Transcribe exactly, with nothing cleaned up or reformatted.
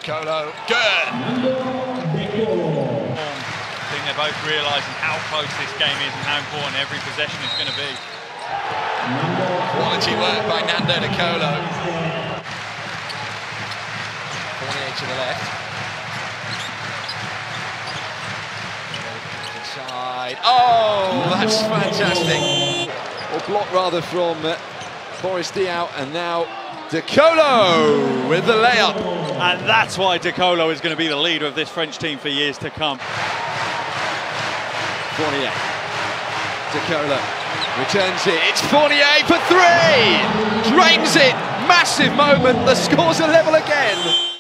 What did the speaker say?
Colo, good! I think they're both realising how close this game is and how important every possession is going to be. Quality work by Nando De Colo. Fournier to the left. Inside. Oh, that's fantastic. Or block rather from uh, Boris Diaw, and now De Colo with the layup. And that's why De Colo is going to be the leader of this French team for years to come. Fournier. De Colo returns it. It's Fournier for three! Drains it. Massive moment. The score's a level again.